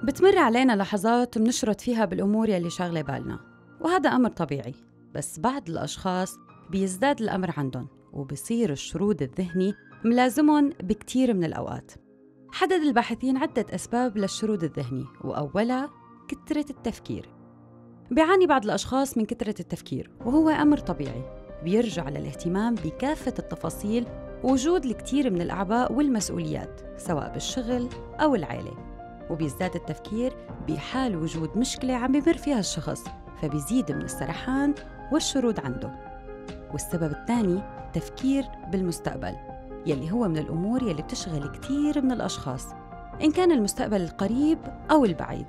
بتمر علينا لحظات منشرد فيها بالأمور يلي شاغلة بالنا، وهذا أمر طبيعي. بس بعض الأشخاص بيزداد الأمر عندهم وبصير الشرود الذهني ملازمهم بكتير من الأوقات. حدد الباحثين عدة أسباب للشرود الذهني، وأولها كثرة التفكير. بيعاني بعض الأشخاص من كثرة التفكير، وهو أمر طبيعي بيرجع للاهتمام بكافة التفاصيل ووجود الكثير من الأعباء والمسؤوليات سواء بالشغل أو العائلة. وبيزداد التفكير بحال وجود مشكلة عم يمر فيها الشخص، فبيزيد من السرحان والشرود عنده. والسبب الثاني تفكير بالمستقبل، يلي هو من الأمور يلي بتشغل كتير من الأشخاص، إن كان المستقبل القريب أو البعيد.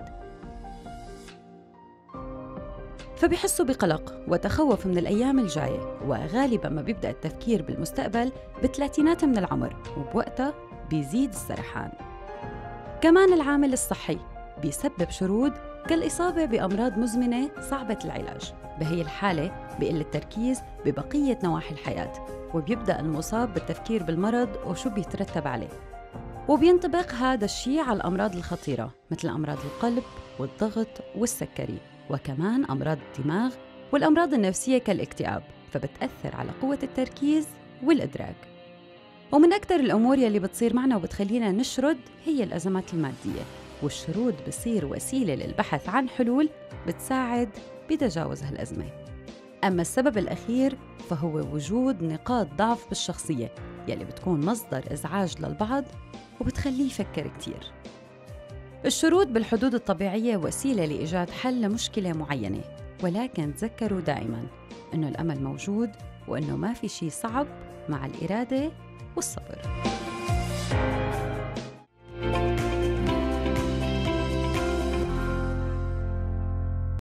فبيحسوا بقلق وتخوف من الأيام الجاية، وغالباً ما بيبدأ التفكير بالمستقبل بالثلاثينات من العمر، وبوقتها بيزيد السرحان. كمان العامل الصحي بيسبب شرود كالإصابة بأمراض مزمنة صعبة العلاج. بهي الحالة بيقل التركيز ببقية نواحي الحياة، وبيبدأ المصاب بالتفكير بالمرض وشو بيترتب عليه. وبينطبق هذا الشيء على الأمراض الخطيرة مثل أمراض القلب والضغط والسكري، وكمان أمراض الدماغ والأمراض النفسية كالاكتئاب، فبتأثر على قوة التركيز والإدراك. ومن أكثر الأمور يلي بتصير معنا وبتخلينا نشرد هي الأزمات المادية، والشرود بصير وسيلة للبحث عن حلول بتساعد بتجاوز هالأزمة. أما السبب الأخير فهو وجود نقاط ضعف بالشخصية يلي بتكون مصدر إزعاج للبعض وبتخليه يفكر كتير. الشرود بالحدود الطبيعية وسيلة لإيجاد حل لمشكلة معينة، ولكن تذكروا دائماً إنه الأمل موجود، وإنه ما في شيء صعب مع الإرادة والصبر.